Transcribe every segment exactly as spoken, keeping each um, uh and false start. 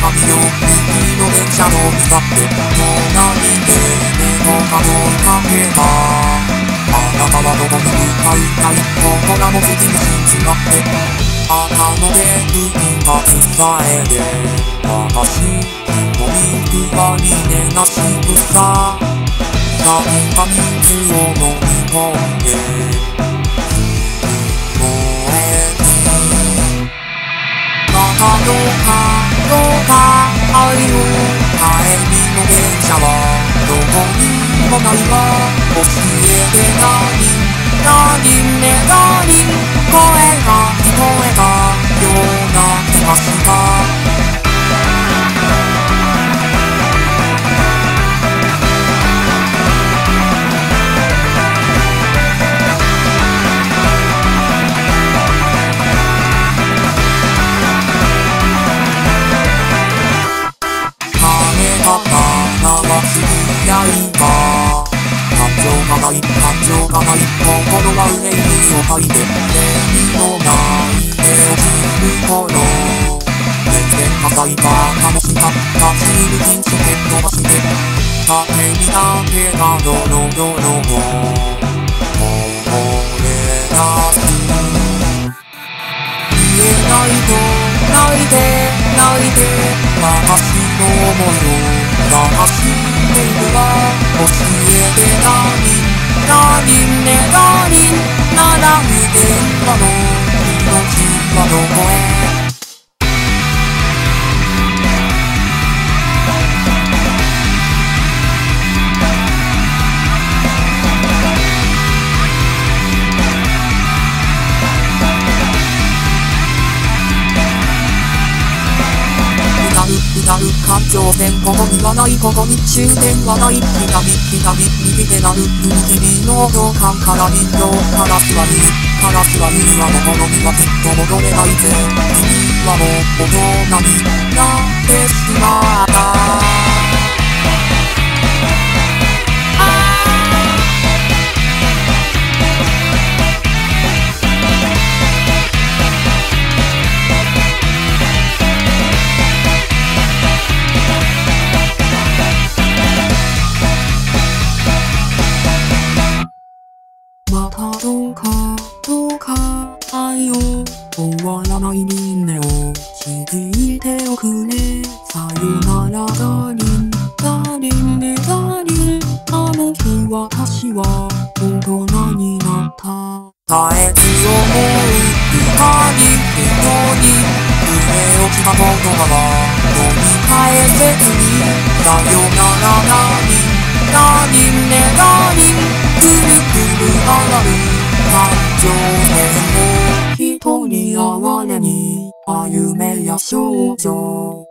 鏡よ右の電車の向かって隣で猫が追いかけた。あなたはどこに向かいたい？ここらの月に信じ合って赤ので海が伝えて私人に配りねなし草何か水を飲み込んで燃えに中どかどか愛を帰りの電車はどこにもないわ教えて何何ね何声が聞こえたような気がしたやいか感情がない感情がない心は上にを吐いて礼のない手を切る頃全然破壊が楽しかったシール禁止で飛ばして竹にだけがドロドロとこぼれ出す言えないと泣いて泣いて私の想いを探しているわ教えて何何ね何なら無限なの命はどこへ歌う環状線ここにはないここに終点はない左左右手なる踏切の道間から人形カラスは言うカラスは言うあの頃にはきっと戻れないぜ君はもう大人になってしまったまたどうかどうか愛を終わらない輪廻をちぎっておくねさよならダーリンダーリンねダーリンあの日私は大人になった絶えず思う光人に触れ落ちた言葉は読み返せずにさよならダーリンダーリンねダーリンくるくる回る感情線を一人哀れに歩めや少女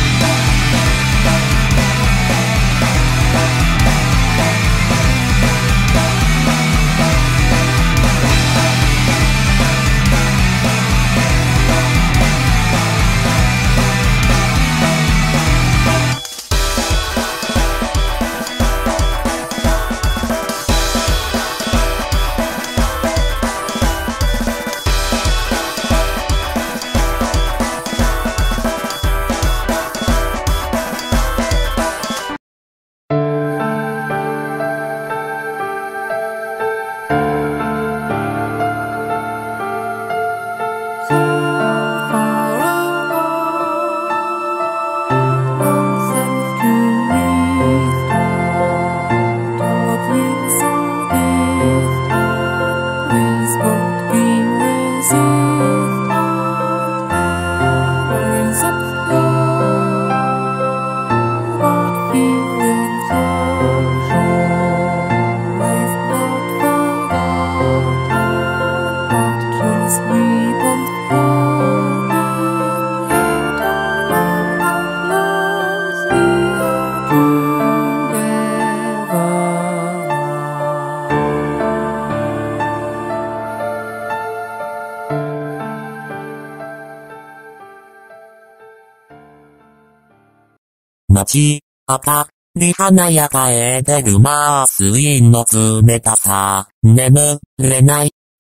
街、明かり華やかへ出るマースインの冷たさ、眠れない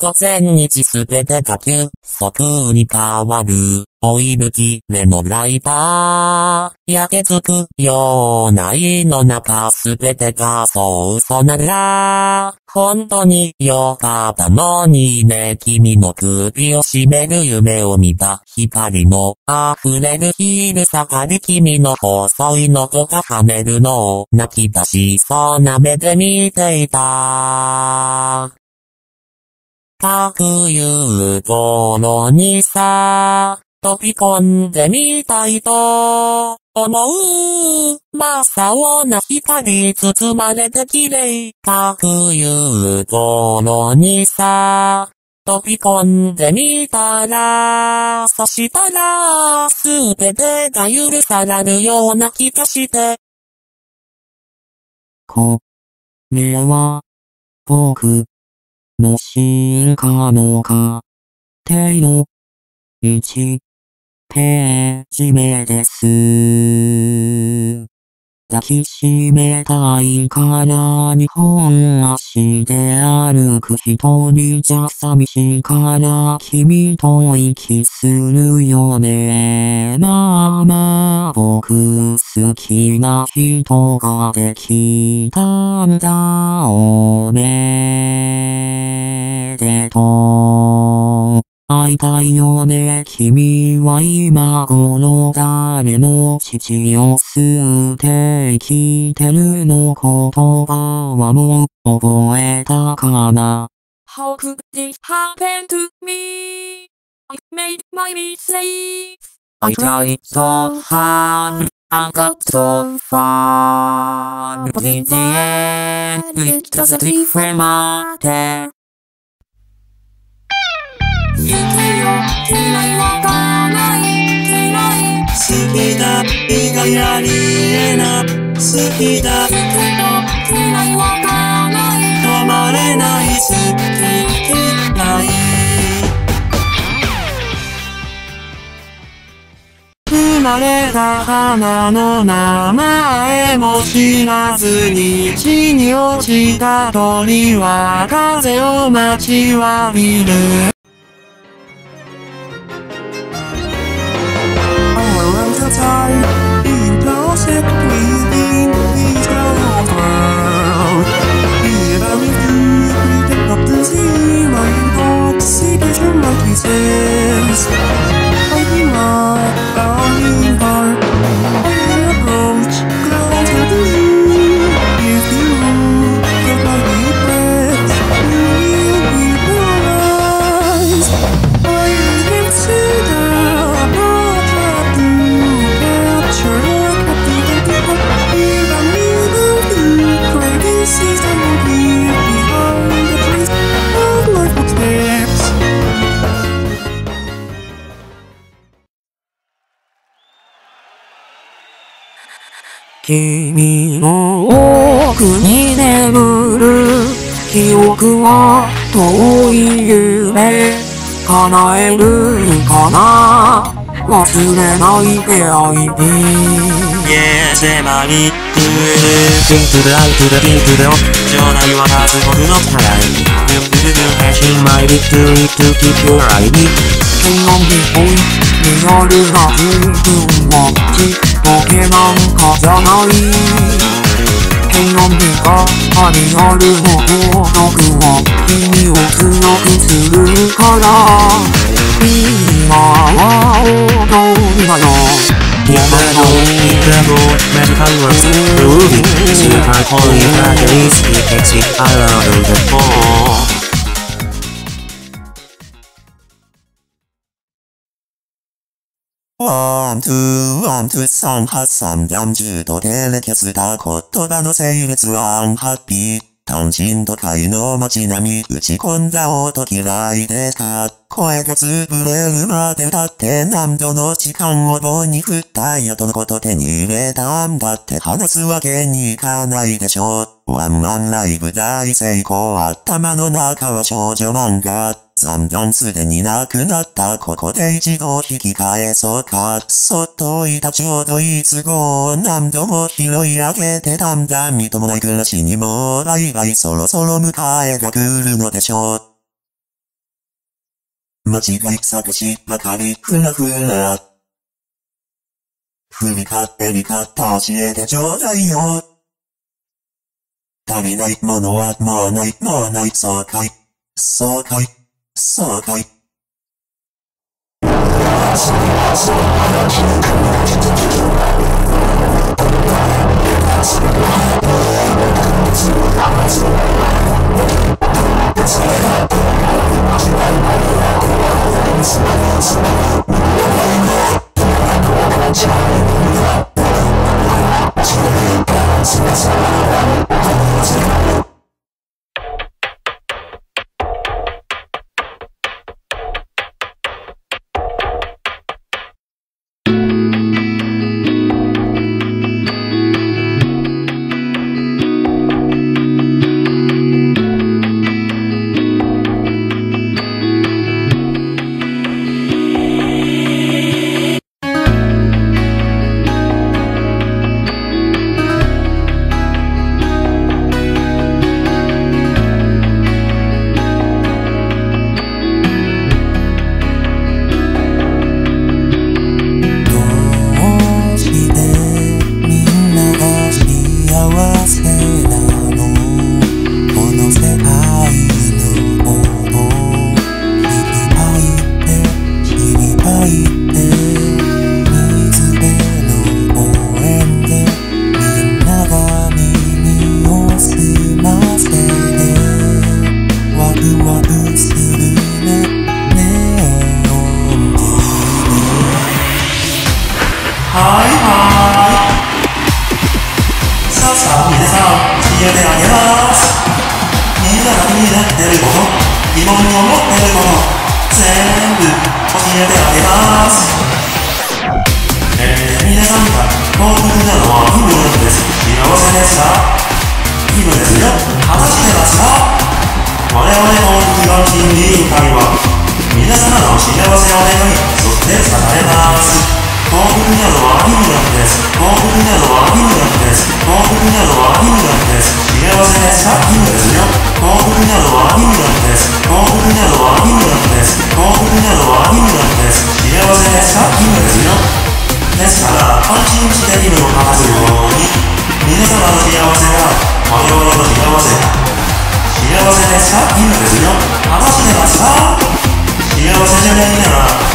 午前日すべてが急速に変わる。追い抜き目のライバー。焼けつくような胃の中すべてがそう嘘なら。本当によかったのにね。君の首を絞める夢を見た。光の溢れるヒール下り君の細いのとが跳ねるのを泣き出しそうな目で見ていた。かくいう頃にさ、飛び込んでみたいと思う。真っ青な光包まれて綺麗。かくいう頃にさ、飛び込んでみたら、そしたら、すべてが許されるような気がして。 これは、僕の進化の過程のいちページ目です。抱きしめたいからにほん足で歩く一人じゃ寂しいから君と息するよね。まあまあ僕好きな人ができたんだ。おめでとう。会いたいよね。君は今頃誰の父を吸って生きてるの。言葉はもう覚えたかな。 How could this happen to me? I made my mistake. I tried so hard, I got so far, but in the end, it was a different matter. 好きよ、嫌いわからない、嫌い。 好きだ、意外ありえな。好きだ、 好きと嫌いわからない。 止まれない好き嫌い。生まれた花の名前も知らずに地に落ちた鳥は風を待ちわびる。Time, being closer within these cold world. Even if you pick up the sea, my intoxication like he says. I deny, darling heart, I approach closer to you. If you get my deep breaths, you will be paralyzed. I can see the approach of you. 君の奥に眠る記憶は遠い夢叶えるかな。忘れない出会いに Yeah, 迫り来る Into the out to the into the off 将来は数ほどの互い Do do do do hashing my victory to keep your eye 天音に追いリアルな自分はちっとけなんかじゃない天音にがリアルの孤独は君を強くするから今は踊りだよ Never know, never know, magical words, groovy, super holy days, it takes it out of the ball. One, two, one, two, 三八三四十度でれ消した言葉の整列はアンハッピー。単身都会の街並み打ち込んだ音嫌いでか声がつぶれるまで歌って何度の時間を棒に振ったよとのこと手に入れたんだって話すわけにいかないでしょワンマンライブ大成功頭の中は少女漫画残念すでになくなったここで一度引き返そうかそっといたちょうどいい都合何度も拾い上げてたんだみともない暮らしにもバイバイそろそろ迎えが来るのでしょう間違い探しばかりふらふら。振り勝手に勝った教えてちょうだいよ。足りないものはもうないもうないそうかい。そうかい。そうかい。 えてあげます。みんなが気になってること、疑問に思ってること、全部教えてあげます。えー、皆さんが幸福なのは義務なんです。幸せですか？義務ですよ。話してますか？我々幸福ランキング委員会は皆様の幸せを願い、そして支えます。幸福なのは義務なんです。幸福なのは義務なんです。幸福なのは義務なんです。幸せですか？義務ですよ。幸福なのは義務なんです。幸福なのは義務なんです。幸福なのは義務なんです。幸せですか？義務ですよ。ですから安心して義務を果たすように、皆様の幸せが我々の幸せだ。幸せですか？義務ですよ。話してますか？幸せじゃないなら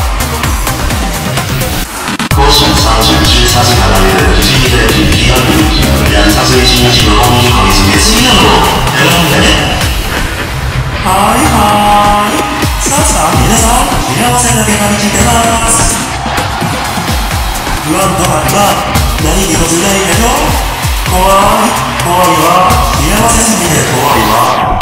高速三十中さじかられる一時的気が抜きやさす一日の本にこいつめすぎなの選んでね。 はいはーい。さあさあ皆さん、幸せだけ感じてます。不安とかは何一つないけど、怖い怖いわ。幸せすぎて怖いわ。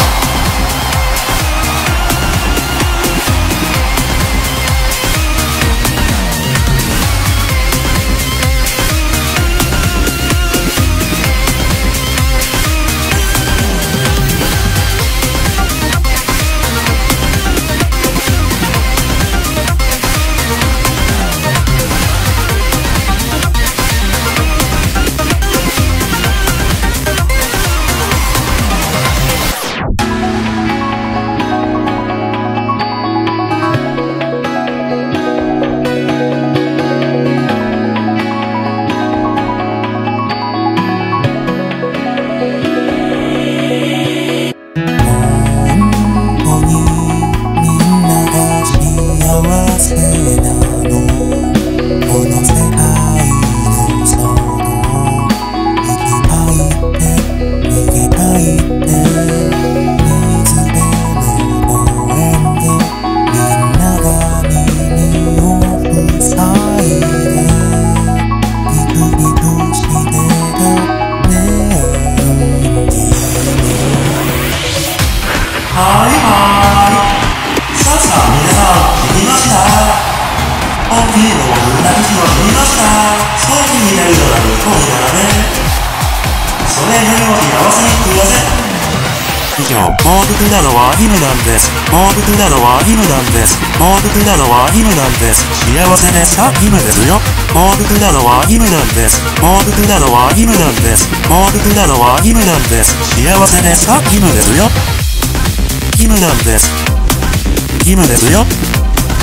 以上、幸福なのは義務なんです。幸福なのは義務なんです。幸福なのは義務なんです。幸せですか？義務ですよ。幸福なのは義務なんです。幸福なのは義務なんです。幸福なのは義務なんです。幸せですか？義務ですよ。義務なんです。義務ですよ。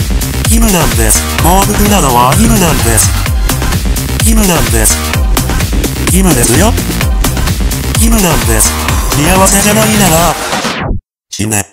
義務なんです。幸福なのは義務なんです。義務なんです。義務ですよ。義務なんです。幸せじゃないなら、死ね。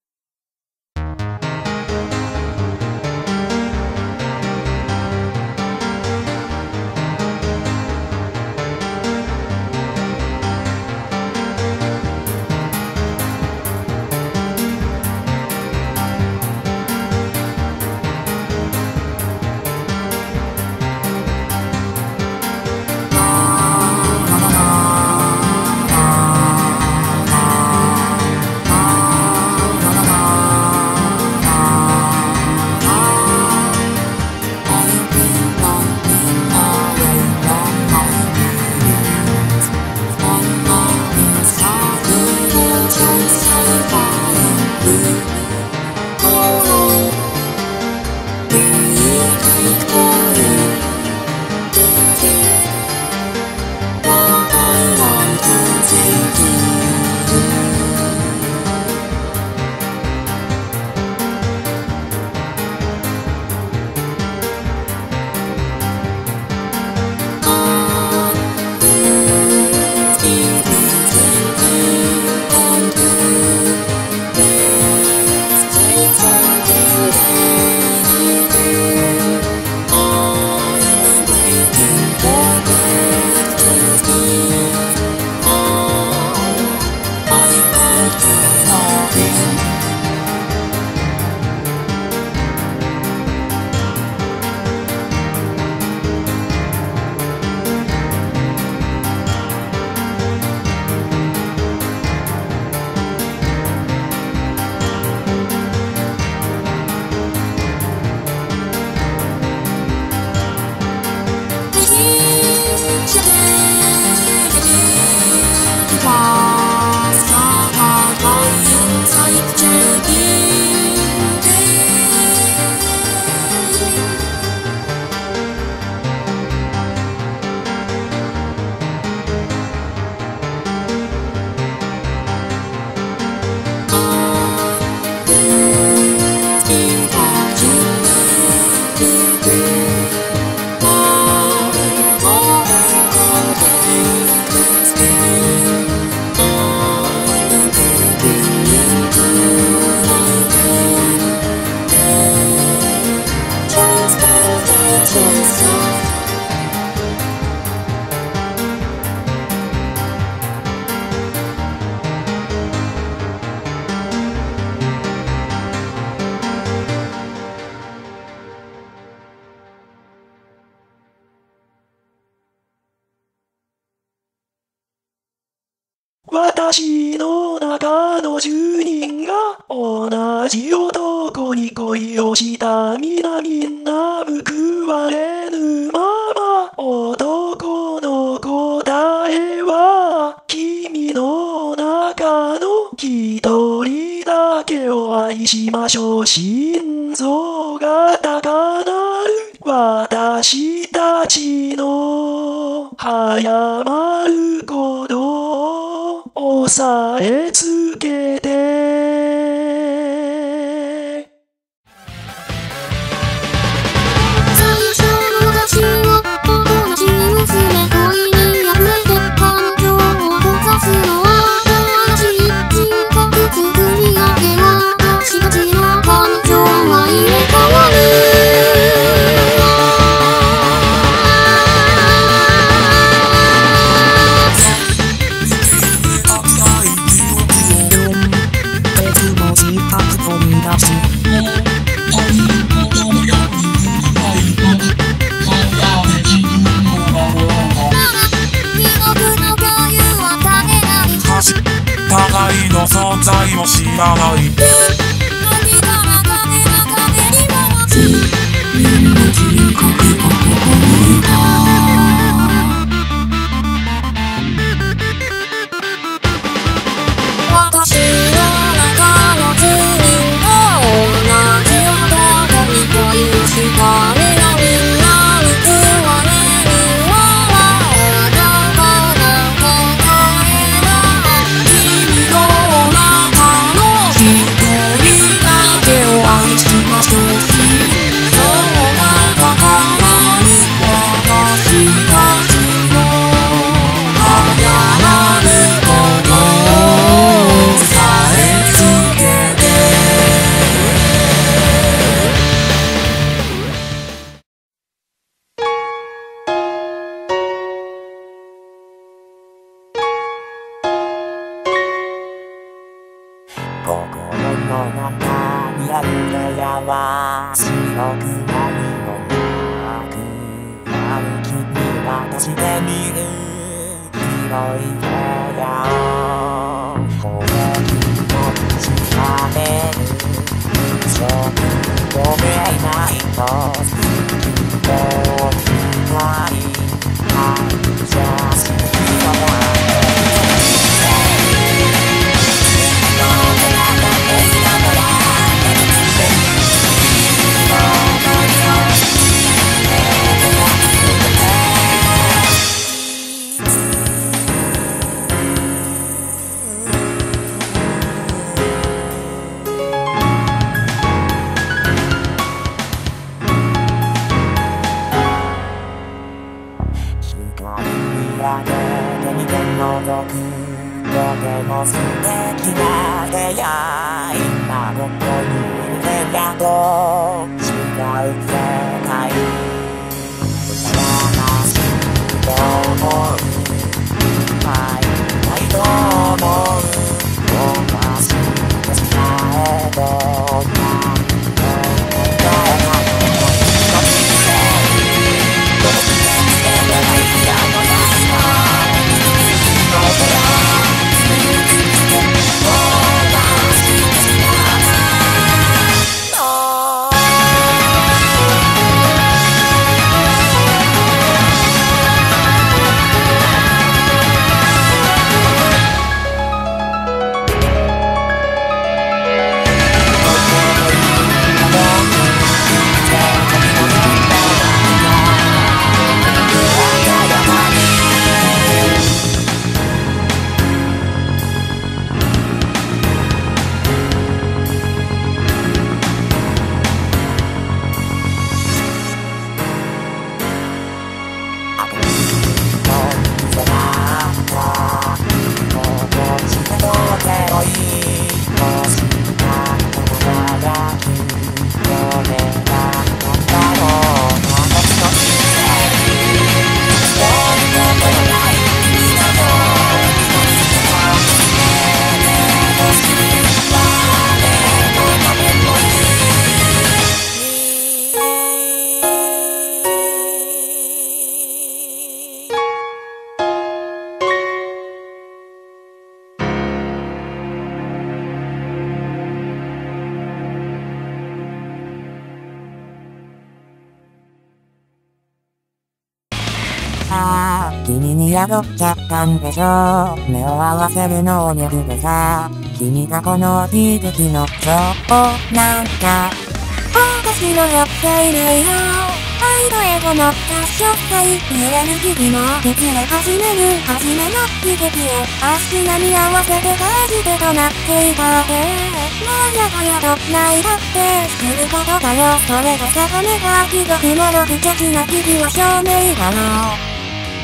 私の中の住人が同じ男に恋をした皆みんな報われぬまま、男の答えは君の中の一人だけを愛しましょう。心臓が高鳴る私たちの早まる鼓動押さえつけて互いの存在も知らない私の中の住人が同じ男に恋をした皆みんな報われるまま、男の答えは君の中の一まるでやわ白くないのなく歩きに渡してみる広い部屋を公園の下で一緒にごめんないともう一回じゃあ好きとても素敵な出会い今ここにいる部屋と違う世界悲しいと思う会いたいと思う私と伝えどんな君に宿っちゃったんでしょ目を合わせるのを見るでさ君がこの響きのそうなんだ私のやっていないよ愛とエゴの合唱会揺れる日々も崩れ始める初めの悲劇へ足並み合わせて返してとなっていたでもやがやとないだってすることだよそれが定めがひどくもろ不潔な日々は証明だろう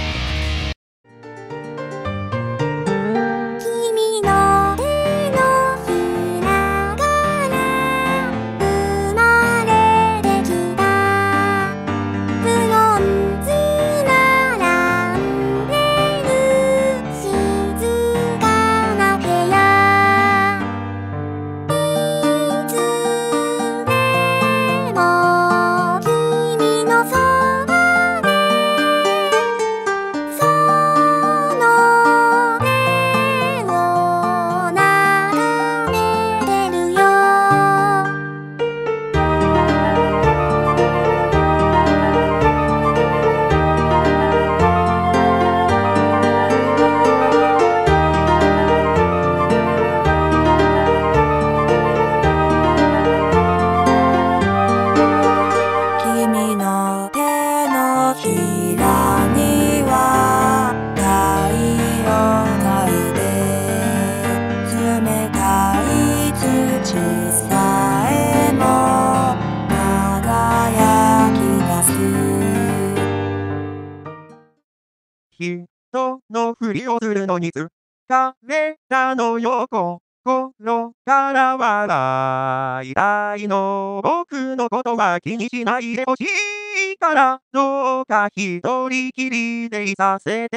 人のふりをするのに疲れたのよ心から笑いたいの僕のことは気にしないでほしいからどうか一人きりでいさせ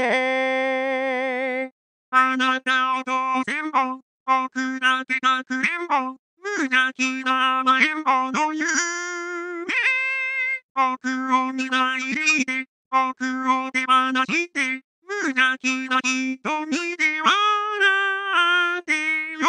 てあなたをどうせんぼ僕だけかくれんぼ無無邪気な甘えん坊の夢。僕を見ないで、僕を手放して、無邪気な瞳で笑ってよ。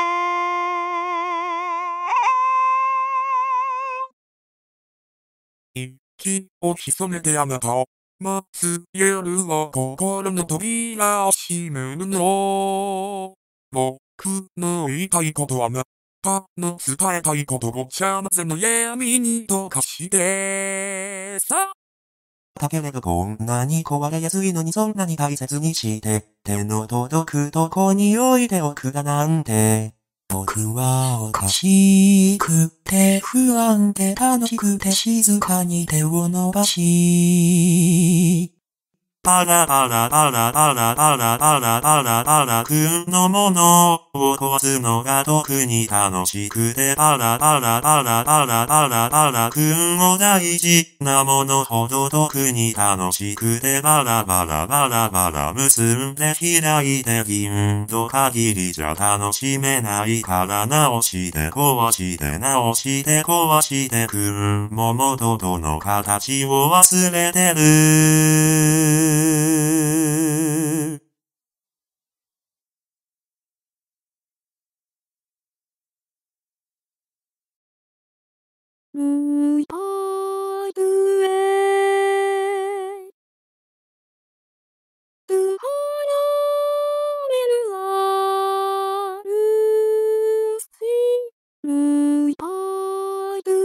息を潜めてあなたを待つ夜は心の扉を閉めるの。僕の言いたいことはなたの伝えたいことをちゃまぜの闇に溶かしてさ。 だけれどこんなに壊れやすいのにそんなに大切にして手の届くとこに置いておくだなんて。僕はおかしくて不安で楽しくて静かに手を伸ばしパラパラパラパラパラパラパラパラ君のものを壊すのが特に楽しくてパラパラパラパラパラパラ君も大事なものほど特に楽しくてパラパラパラパラ結んで開いて銀と限りじゃ楽しめないから直して壊して直して壊して君も元々の形を忘れてる。 Goodbye to it. To honor Goodbye to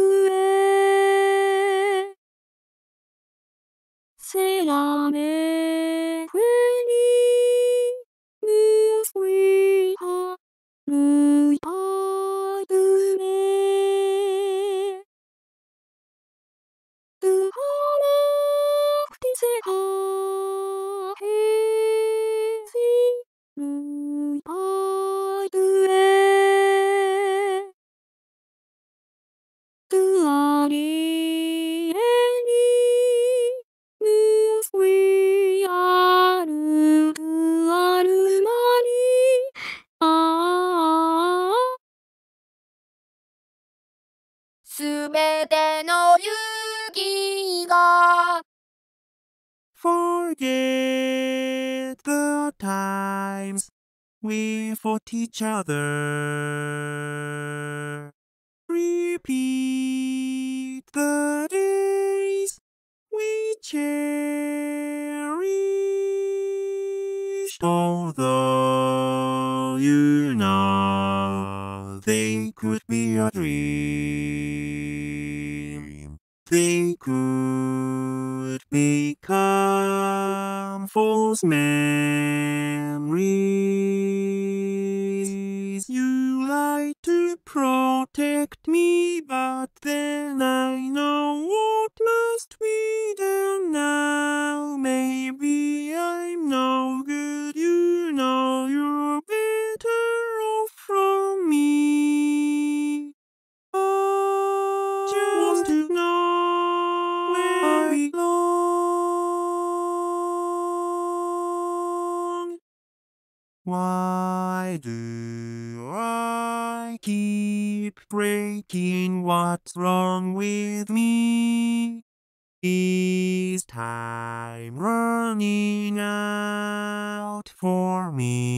it. Serame feliz, mi sweetheart. Goodbye to it. To honor this Goodbye to it. To Ariel. すべての勇気が Forget the times we fought each other. Repeat the days we cherished. Although you know they could be a dream, they could become false memories. You lied to protect me, but then I know what must be done now. Maybe I'm no good, you know you're better off from me. Just to know where I belong. Why do I keep breaking? What's wrong with me? Is time running out for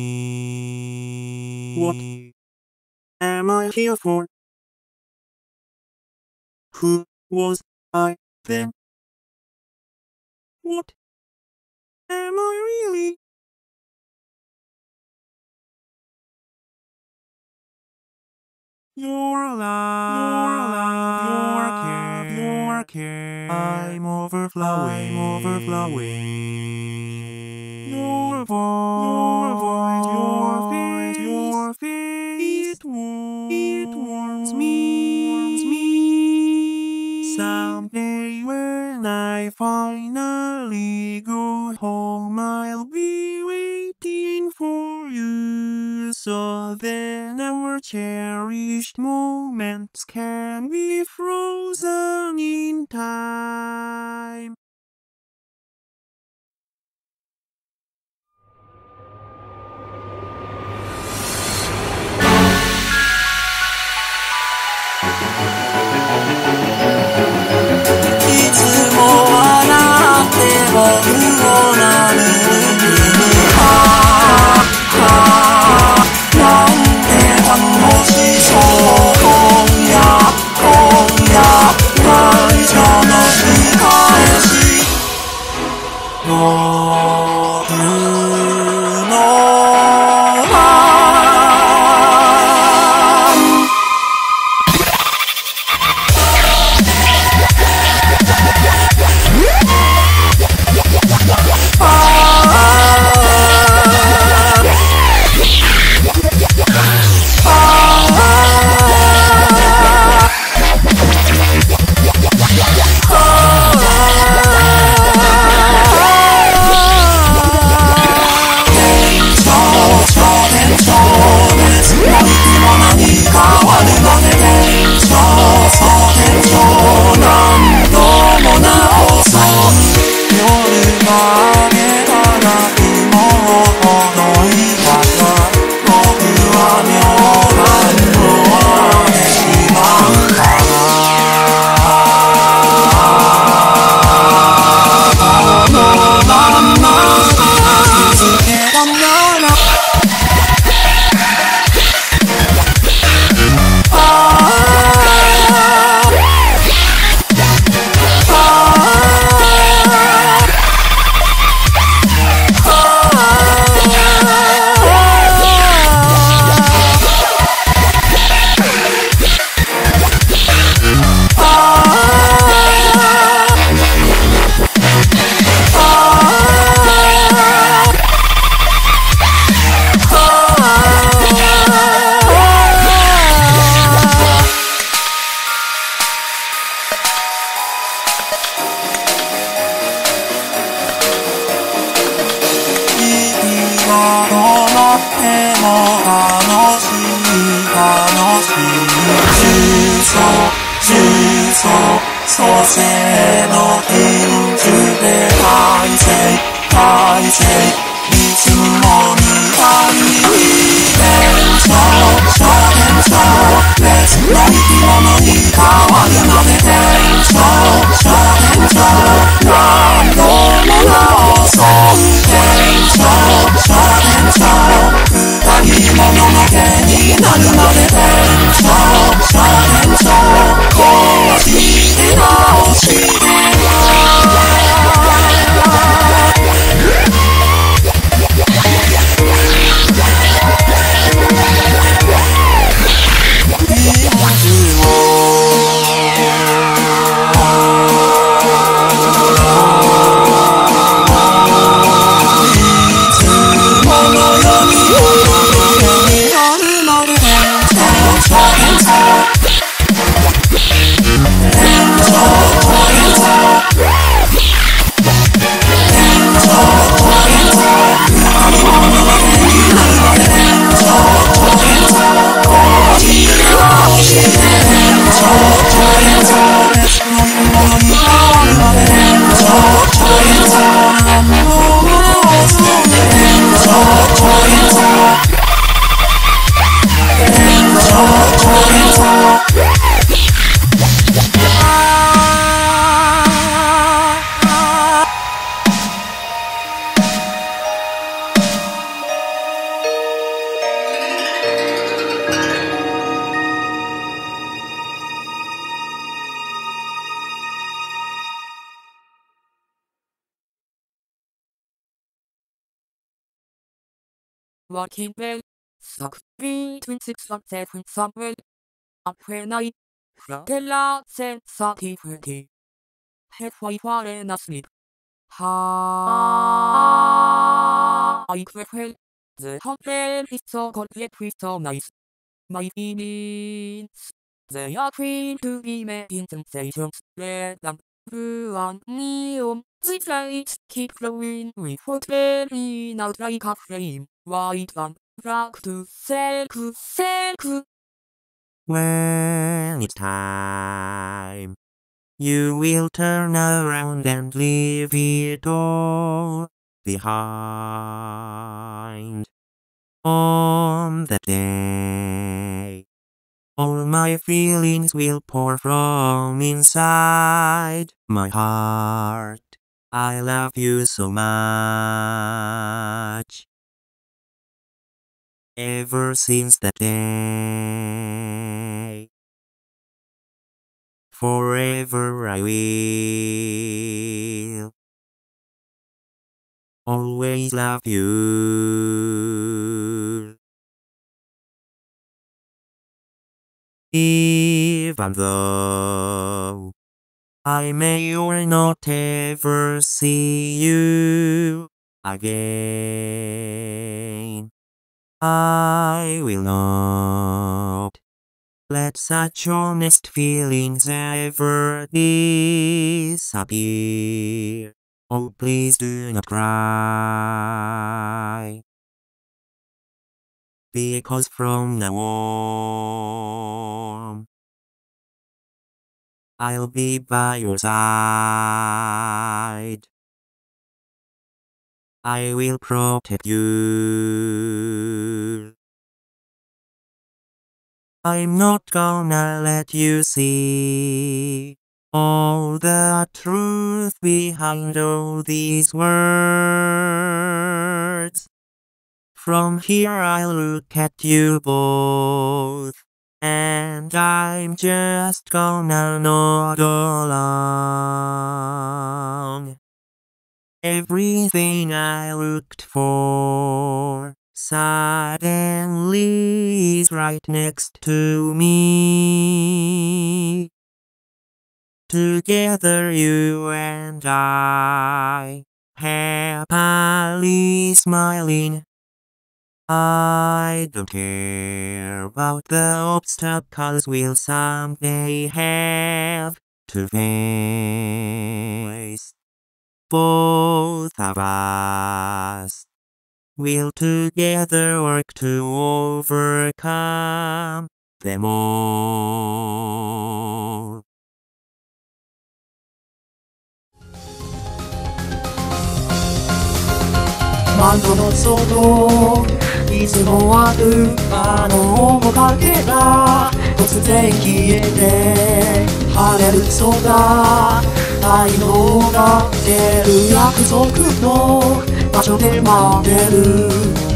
me? What am I here for? Who was I then? What am I really? You're alive, you're alive, you're care, you're care. I'm overflowing, I'm overflowing. Your voice, your voice, your face, your face. It warms, it warms me, warms me. Someday when I finally go home, I'll be waiting for you. So then our cherished moments can be frozen in time. いたか僕は妙な色を当てしまったこのまんま続けたならどうなっても楽しい楽しい重曹重曹蘇生の品種で大成大成いつもみたいに店長商店長別の生き物に変わるまで店長商店長何度も直そう店長商店長二人もののけになるまで店長商店長こうして直して Working well, suck between six and seven somewhere. Up when I fratella said thirty twenty. Halfway fallen asleep. Ha I prefer the hotel is so complete with so nice. My feelings, they are free to be making sensations. Red and blue and neon. The lights keep glowing with flaring out like a flame. White and black to silk, silk. When it's time, you will turn around and leave it all behind. On that day, all my feelings will pour from inside my heart. I love you so much. Ever since that day, forever I will always love you. Even though I may or not ever see you again, I will not let such honest feelings ever disappear. Oh, please do not cry, because from now on, I'll be by your side. I will protect you. I'm not gonna let you see all the truth behind all these words. From here I'll look at you both, and I'm just gonna nod along. Everything I looked for suddenly is right next to me. Together you and I, happily smiling. I don't care about the obstacles we'll someday have to face. Both of us will together work to overcome them all. 窓の外いつもあるあの面影が突然消えて晴れる空太陽が出る約束の場所で待ってる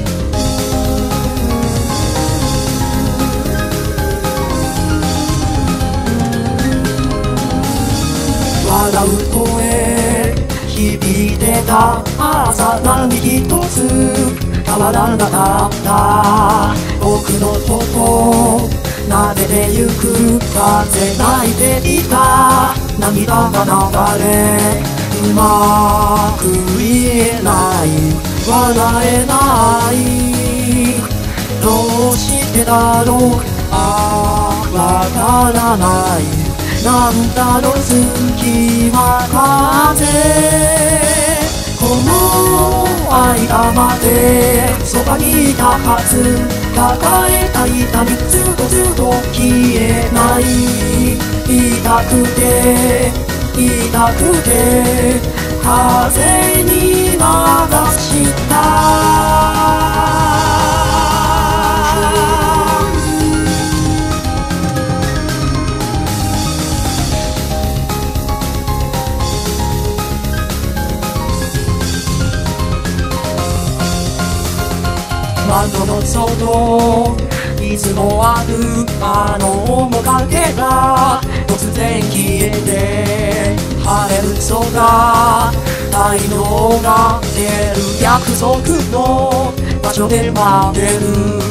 笑う声響いてた朝何一つ変わらなかった僕のこと撫でてゆく風泣いていた涙が流れうまく言えない笑えないどうしてだろうああわからないなんだろう隙間風この間までそばにいたはず抱えた痛みずっとずっと消えない痛くて痛くて風に流した窓の外いつもあるあの面影が突然消えて晴れる空太陽が出る約束の場所で待ってる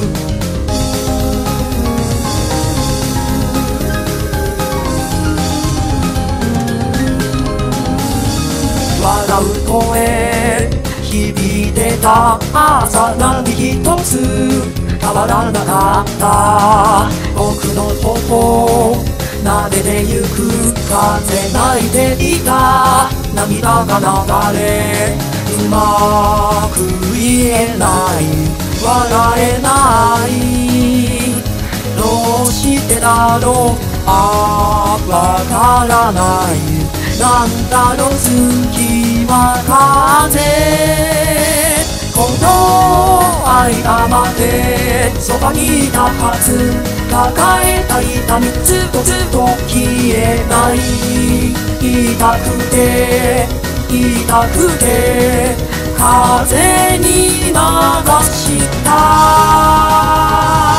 笑う声響いてた朝何一つ変わらなかった僕の頬撫でてゆく風泣いていた涙が流れうまく言えない笑えないどうしてだろうああわからないなんだろう隙間風この間までそばにいたはず抱えた痛みずっとずっと消えない痛くて痛くて風に流した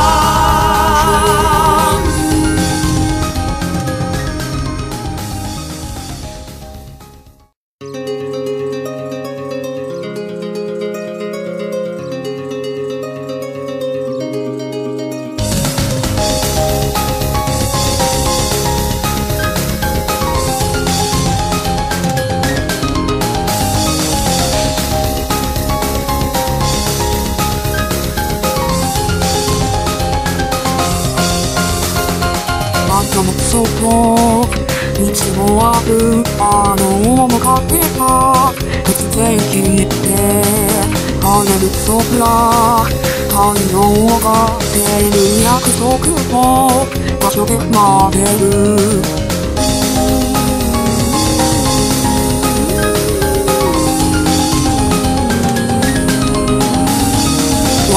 そこいつもあるあの面影が突然消えて晴れる空太陽が出る約束の場所で待ってる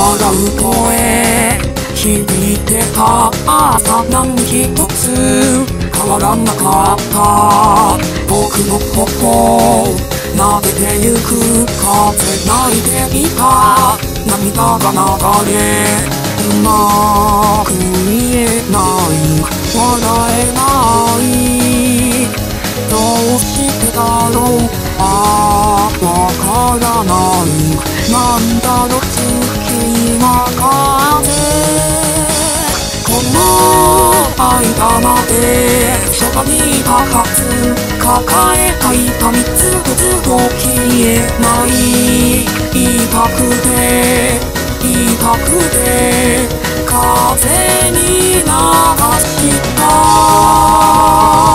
笑う声響いてた朝何一つ変わらなかった僕の頬撫でてゆく風泣いていた涙が流れうまく言えない笑えないどうしてだろうああわからないなんだろう月は風この間までそばにいたはず抱えた痛みずっとずっと消えない痛くて痛くて風に流した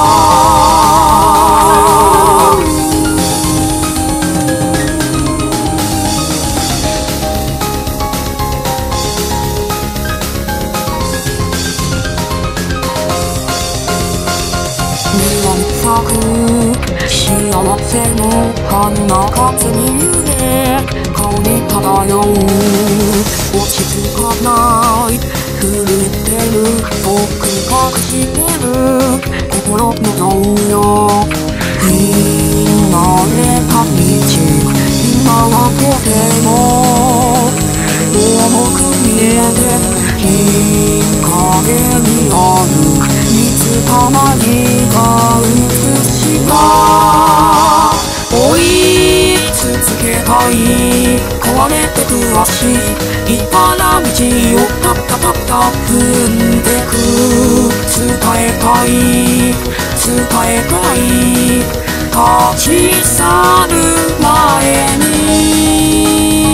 幸せの花風に揺れ顔に漂う落ち着かない震ってる僕隠してる心の動揺見慣れた道今はとても重く見えて日陰にある水たまりが映した追い続けたい壊れてく足いばら道をタッタタッタ踏んでく伝えたい伝えたい立ち去る前に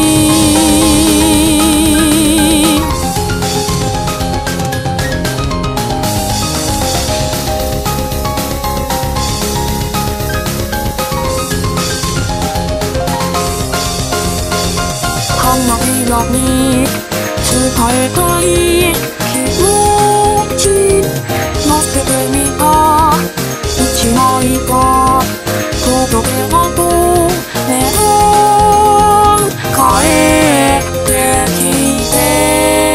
花びらに伝えたい気持ち乗せてみた一枚が届けばとね帰ってきて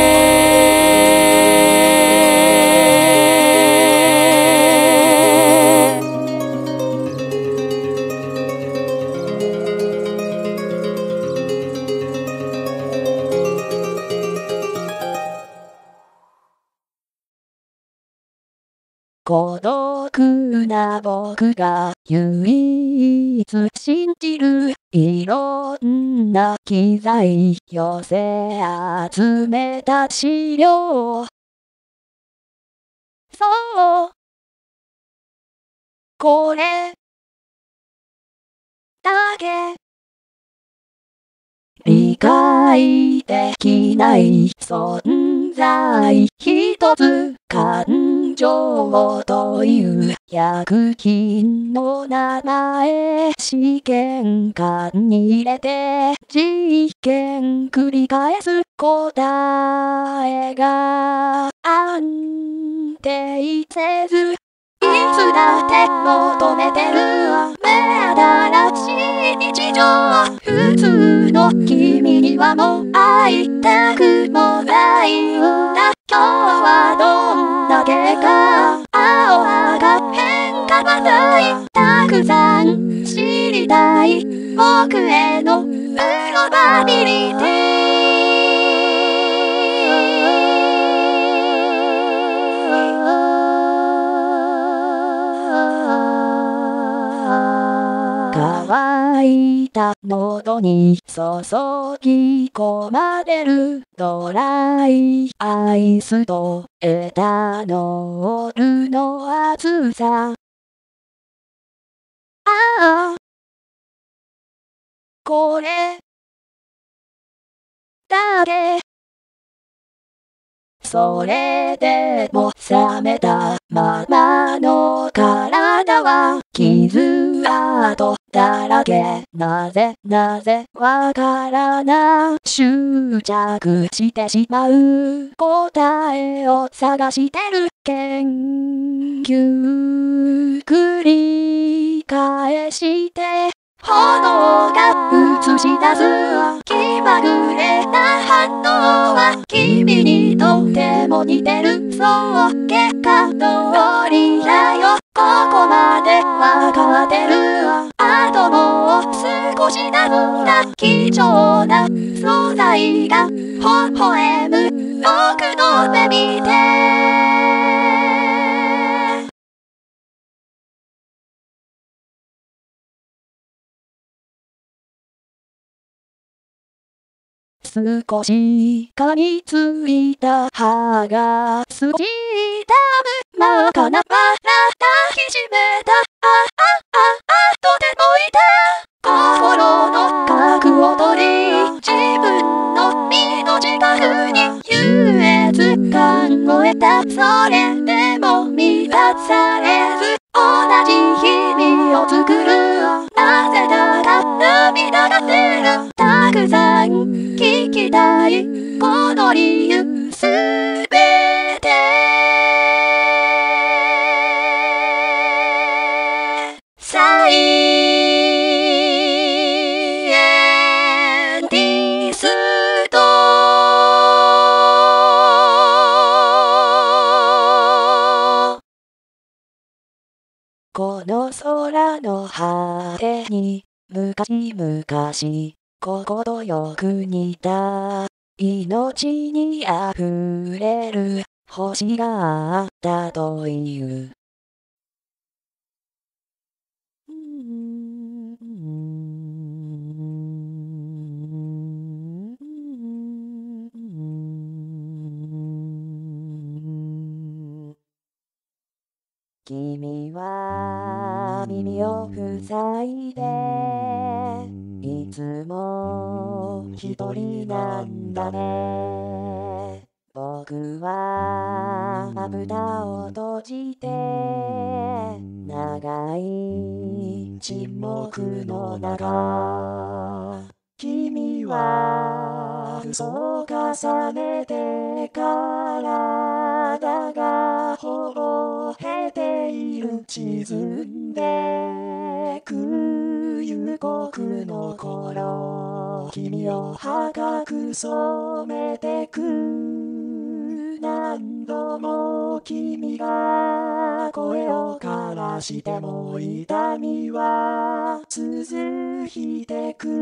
孤独な僕が唯一信じるいろんな機材寄せ集めた資料そうこれだけ理解できない存在一つ感情という薬品の名前試験管に入れて実験繰り返す答えが安定せずいつだって求めてる目新しい日常普通の君にはもう会いたくもないんだ今日はどんな結果青赤変化はないたくさん知りたい僕へのプロバビリティ乾いた喉に注ぎ込まれるドライアイスとエタノールの熱さああこれだけそれでも冷めたままの体は傷跡だらけなぜなぜわからない執着してしまう答えを探してる研究繰り返して炎が映し出す気まぐれな反応は君にとっても似てる。そう結果通りだよ。ここまでわかってるわ。あともう少しだった貴重な素材が微笑む僕の目見て。少し噛みついた歯が少し痛む。まかな笑抱きしめた。ああああとても痛い。心の核を取り自分の身の自覚に優越感を得た。それでも満たされず同じ日々を作る。なぜだか涙が出る。たくさん聞きたいこの理由すべて。サイエンティスト。この空の果てに昔々心よく似た命にあふれる星があったという。君は耳を塞いでいつも一人なんだね。僕はまぶたを閉じて長い沈黙の中、君は嘘を重ねて体がほへている。沈んでく夕刻の頃、君を赤く染めてく。何度も君が声を枯らしても痛みは続いてく。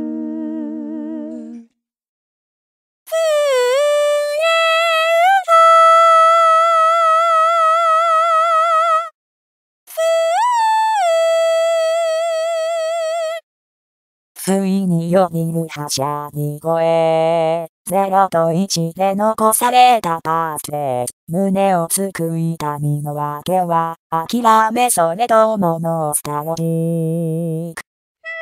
ついによぎるはしゃぎ声。ゼロといちで残されたパースで胸をつく痛みのわけは諦めそれともノスタルジック。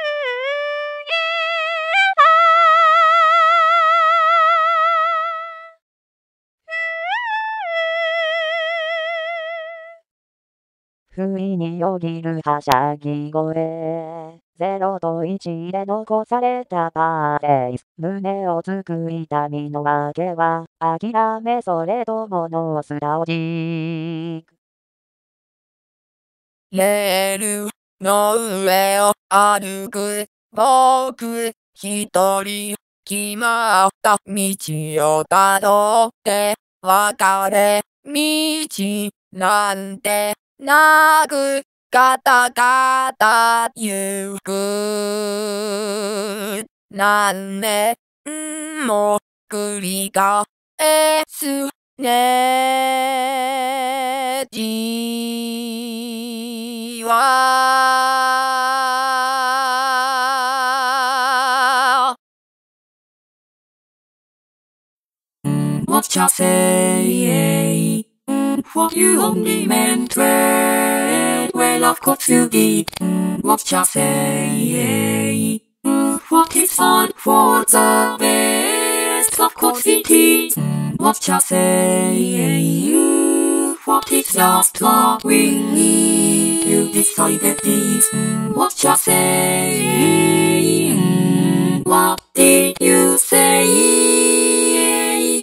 不意によぎるはしゃぎ声。ゼロといちで残されたパーデイス。胸をつく痛みのわけは諦めそれともノスタルジック。 レールの上を歩く僕一人、決まった道をたどって別れ道なんてなくガタガタ行く。何年も繰り返すねじわ。What you say? What you only meant well, well of course you did. What you say? What is fun for the best, of course it is. What you say? What is just what we need, you decided this. What you say? What did you say?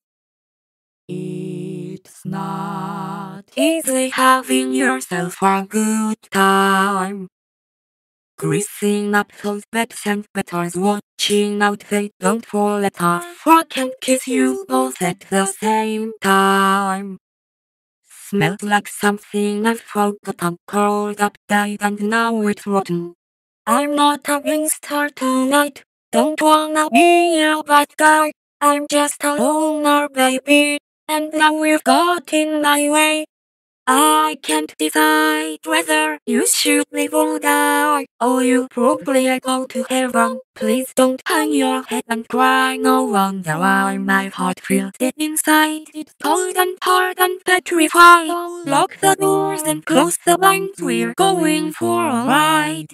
It's not easy having yourself a good time. Greasing up those beds and betters, watching out they don't fall apart. I can kiss you both at the same time. Smelled like something I've forgotten, curled up, died, and now it's rotten. I'm not a gangster tonight, don't wanna be a bad guy. I'm just a loner baby, and now you've got in my way. I can't decide whether you should live or die. Oh, you probably go to heaven. Please don't hang your head and cry. No wonder why my heart feels dead inside. It's cold and hard and petrified. Lock the doors and close the blinds. We're going for a ride.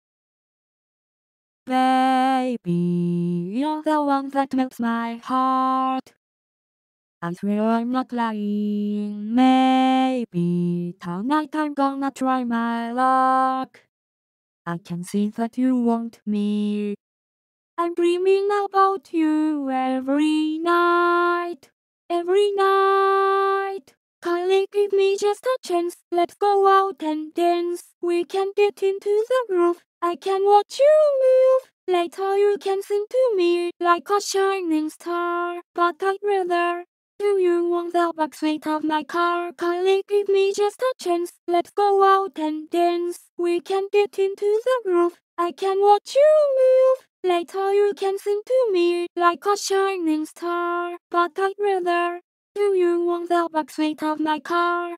Baby, you're the one that melts my heart. I swear I'm not lying. Maybe tonight I'm gonna try my luck. I can see that you want me. I'm dreaming about you every night. Every night. Kindly give me just a chance. Let's go out and dance. We can get into the groove. I can watch you move. Later you can sing to me like a shining star. But I'd rather. Do you want the backseat of my car? Kindly give me just a chance. Let's go out and dance. We can get into the groove. I can watch you move. Later you can sing to me like a shining star. But I'd rather. Do you want the backseat of my car?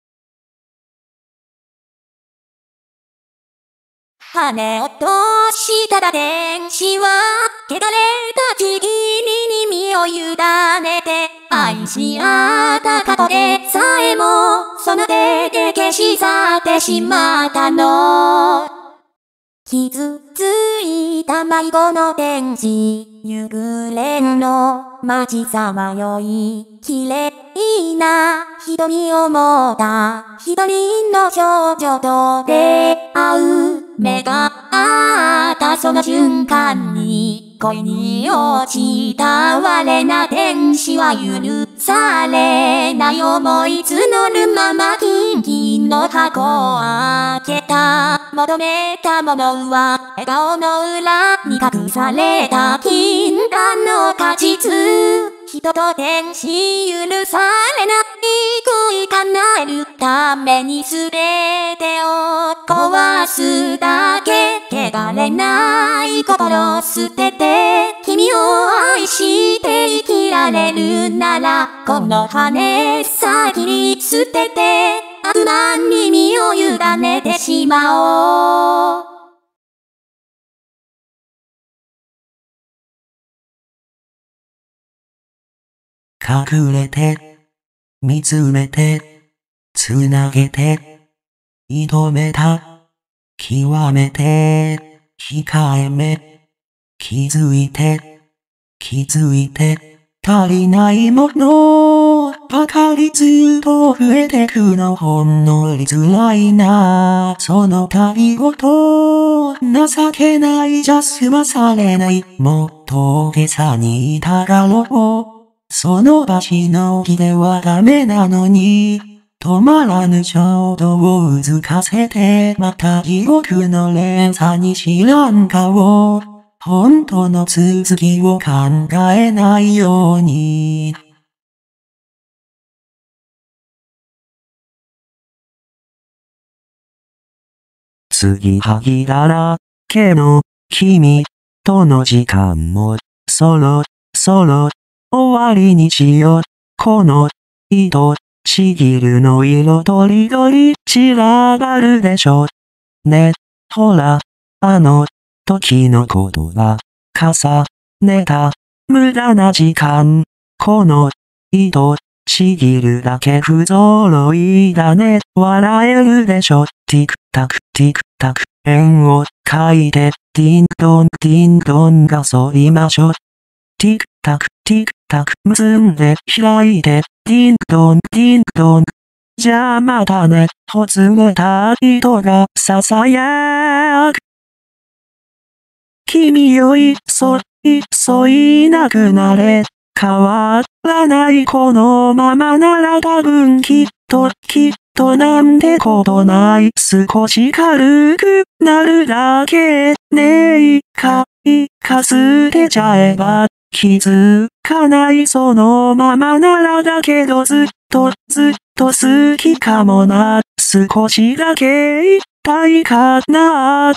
羽落としたら天使は汚れた君に身を委ねて愛し合った過去でさえもその手で消し去ってしまったの傷ついた迷子の天使夕暮れの街さまよい綺麗な瞳を持った一人の少女と出会う目が合ったその瞬間に恋に落ちた我な天使は許されない思い募るまま金銀の箱を開けた求めたものは笑顔の裏に隠された禁断の果実人と天使許されない恋叶えるために全てを壊すだけ汚れない心捨てて君を愛して生きられるならこの羽先に捨てて悪魔に身を委ねてしまおう隠れて、見つめて、つなげて、射めた、極めて、控えめ、気づいて、気づいて、足りないものばかりずっと増えてくのほんのり辛いなその旅ごと情けないじゃ済まされないもっと大げさにいたがろうその場しのぎではダメなのに、止まらぬ衝動をうずかせて、また地獄の連鎖に知らん顔。本当の続きを考えないように。次はぎだらけの君との時間もそろそろ終わりにしよう。この糸ちぎるの色とりどり散らばるでしょ。ね、ほら、あの時のことが重ねた無駄な時間。この糸ちぎるだけ不揃いだね。笑えるでしょ。ティクタクティクタク円を書いてディンドンディンドンがそりましょ。ティクタクティクタク結んで開いてディンドンディンドンじゃあまたねほつれた糸が囁く君よいそいそいなくなれ変わらないこのままなら多分きっときっとなんてことない。少し軽くなるだけ。ねえ、かいか捨てちゃえば。気づかないそのままならだけどずっとずっと好きかもな。少しだけ言いたいかな。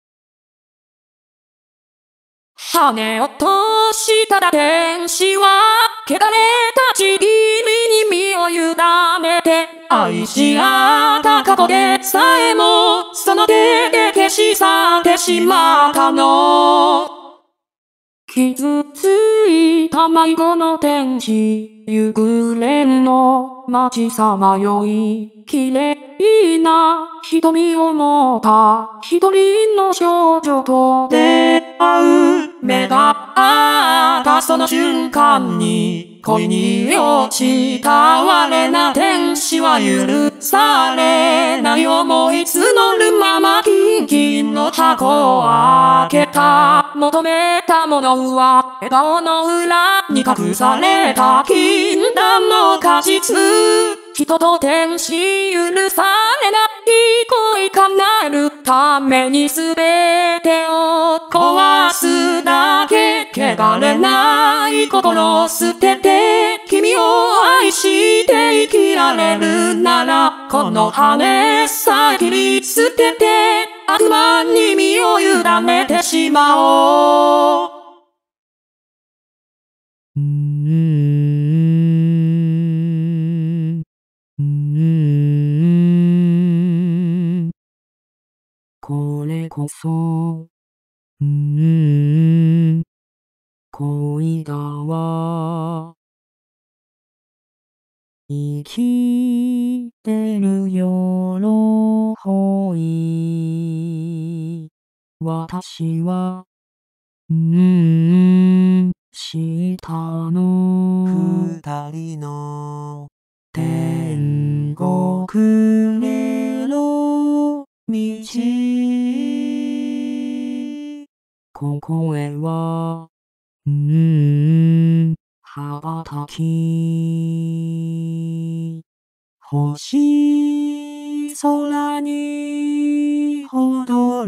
羽落としただ天使は汚れたち君に身を委ねて愛し合った過去でさえもその手で消し去ってしまったの。傷ついた迷子の天使夕暮れの街さまよい綺麗な瞳を持った一人の少女と出会う目が合ったその瞬間に恋に落ちた我な天使は許されない思い募るままキンキンの箱を開けた。求めたものは笑顔の裏に隠された禁断の果実。人と天使許されない恋叶えるために全てを壊すだけ。汚れない心を捨てて君を愛して生きられるならこの羽さえ切り捨てて悪魔に身を委ねてしまおう。 うーんうーんこれこそうーん恋だわ生きてる喜び私はうーん知ったの二人の天国への道ここへはうーん羽ばたき星空に踊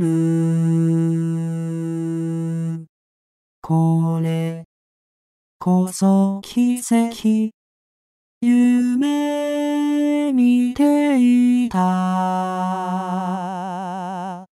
るこれこそ奇跡夢見ていた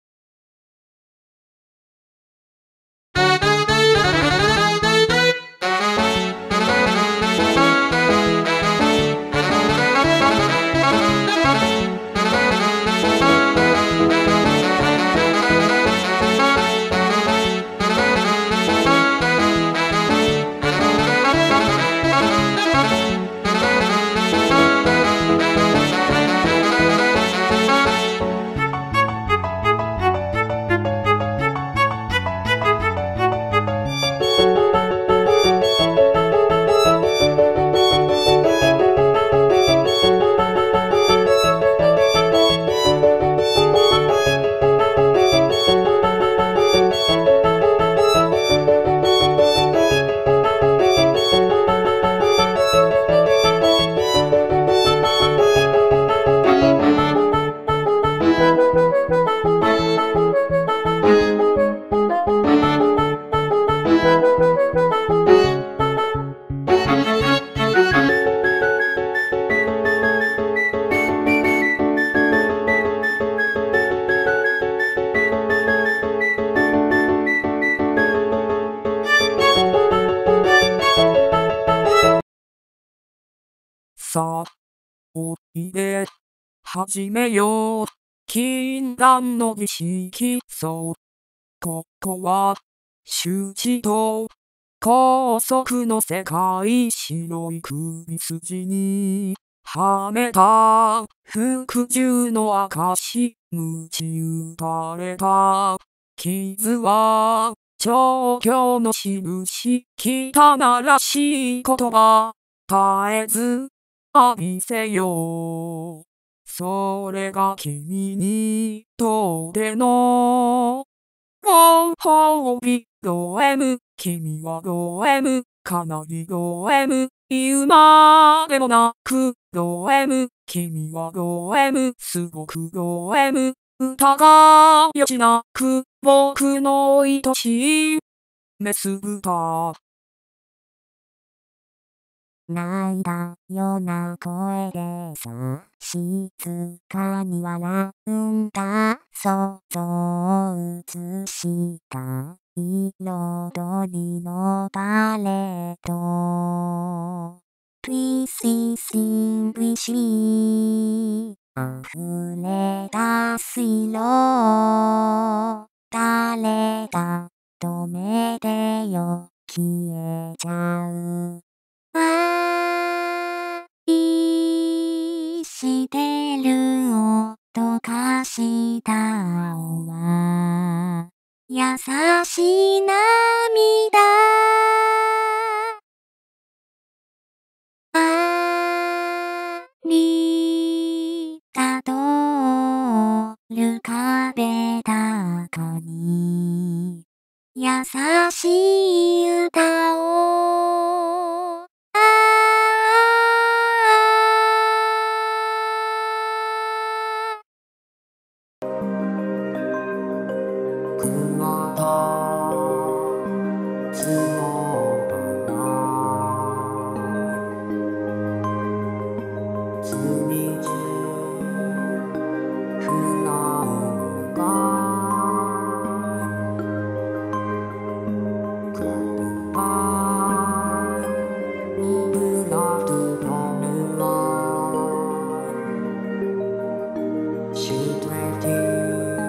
さあ、おいで、始めよう。禁断の儀式、そう。ここは、周知と、高速の世界、白い首筋に、はめた、服従の証、鞭打たれた。傷は、調教の印、汚らしい言葉、絶えず、浴びせよう。それが君にとってのご褒美。ド M、君はド M、かなりド M、言うまでもなくド M、 君はド M すごくド M 歌がよしなく僕の愛しいメス歌泣いたような声でさ静かに笑うんだ想像映した彩りのパレット Please distinguish me 溢れ出す色誰か止めてよ消えちゃう愛してるを溶かした青は優しい涙ありがとうる壁高に優しい歌を桑田角花つみじ船のがくるまブラドのぬらシュトレティ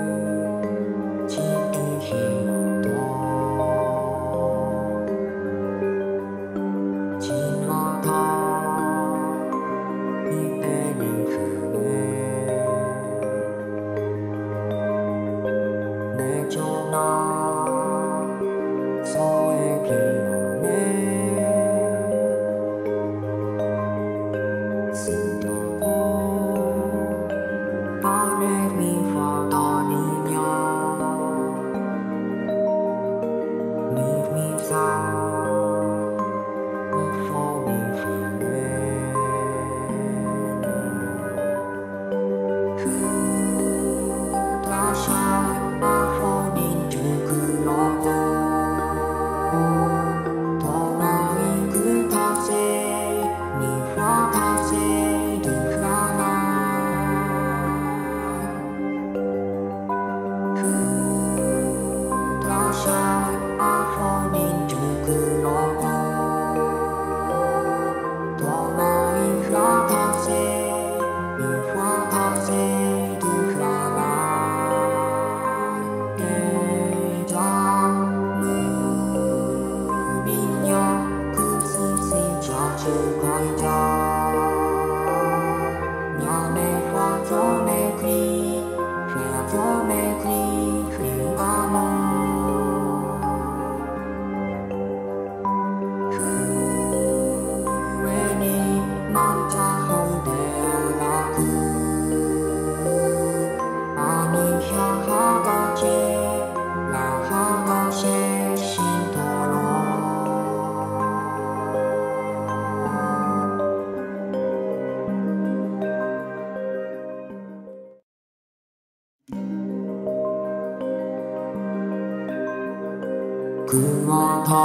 桑田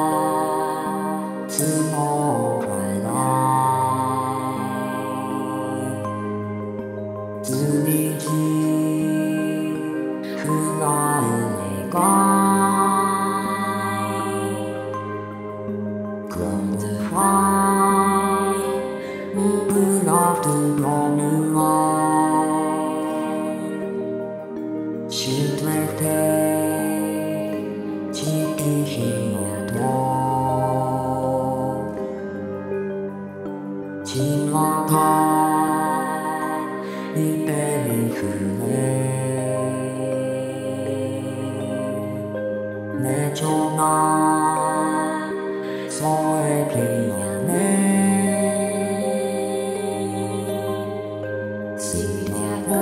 角花つみじ船上がQuantify Beloved from your life Should let it Chiki himoto Chinwata Iberi fune Nechona Soe piane Siamo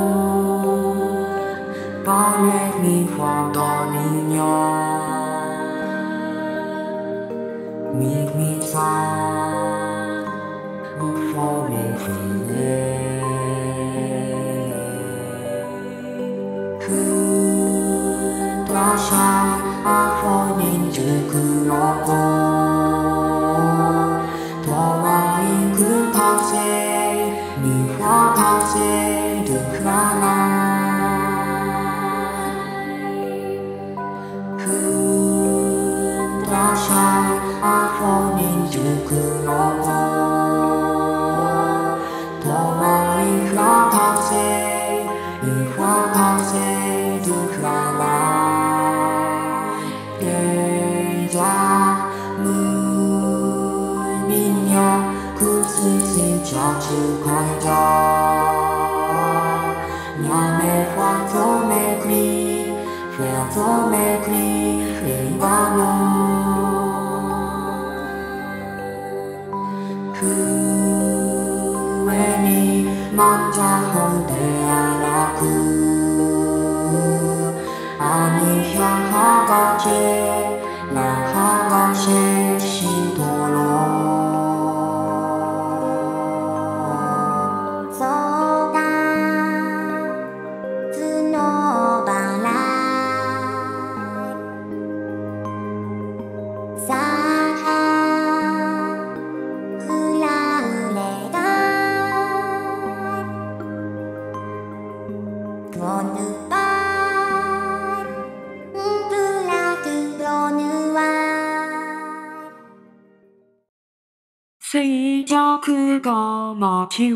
Parle mi fantania Mi mi sa Un fo mi fine passer, nous fera passer de travail. Kundrashai afonin jukuroto, Tomai fera passer, nous fera passer de travail. Déjà, 자축하자 냐메 화토메크리 회토메크리 회바노 그weni 만자혼대아라쿠 아니향하가제 나하가제 신도로静寂が街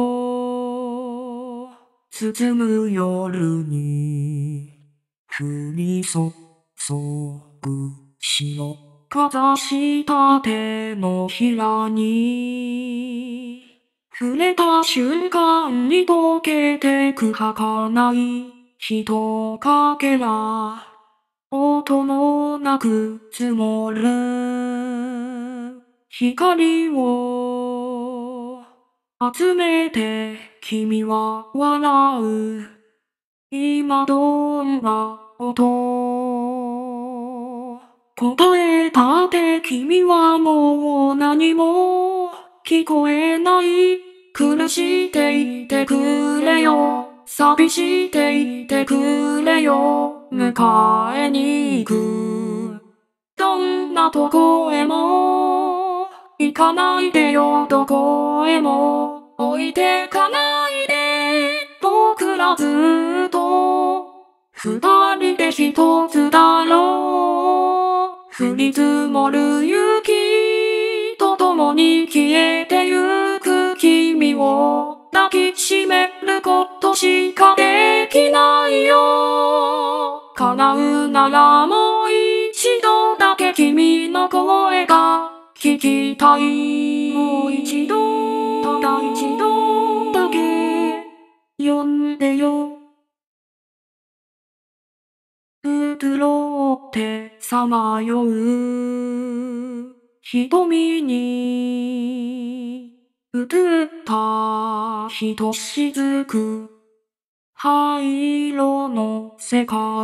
を包む夜に降り注ぐ白かざした手のひらに触れた瞬間に溶けてく儚い人影が音もなく積もる光を集めて君は笑う今どんな音答えたって君はもう何も聞こえない苦していてくれよ寂していてくれよ迎えに行くどんなとこへも行かないでよどこへも置いてかないで僕らずっと二人で一つだろう降り積もる雪と共に消えてゆく君を抱きしめることしかできないよ叶うならもう一度だけ君の声が聞きたいもう一度ただ一度だけ呼んでようつろってさまよう瞳に映ったひとしずく灰色の世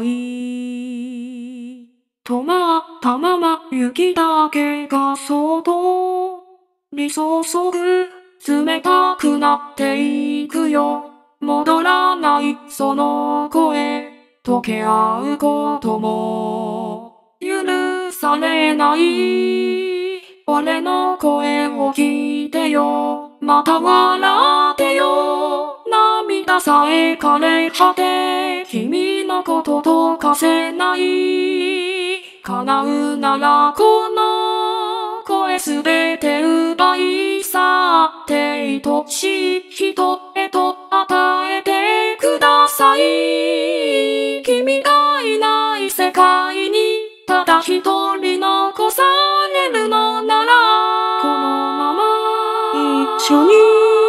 界止まったまま雪だけがそっと降り注ぐ冷たくなっていくよ戻らないその声溶け合うことも許されない俺の声を聞いてよまた笑ってよ涙さえ枯れ果て君のこととかせない叶うならこの声すべて奪い去って愛しい人へと与えてください君がいない世界にただ一人残されるのならこのまま一緒に